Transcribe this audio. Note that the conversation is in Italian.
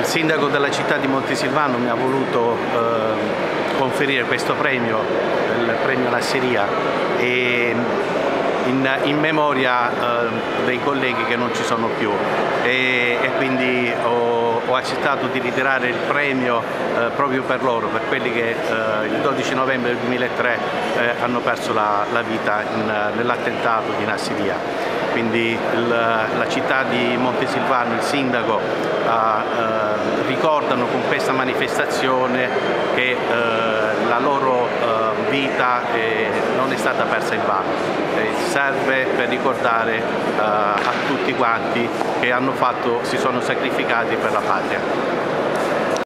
sindaco della città di Montesilvano mi ha voluto conferire questo premio, il premio Nassiria, in memoria dei colleghi che non ci sono più, e quindi ho accettato di ritirare il premio proprio per loro, per quelli che il 12 novembre del 2003 hanno perso la vita nell'attentato di Nassiria. Quindi la città di Montesilvano, il sindaco, ricordano con questa manifestazione che la loro vita non è stata persa invano, serve per ricordare a tutti quanti che si sono sacrificati per la patria.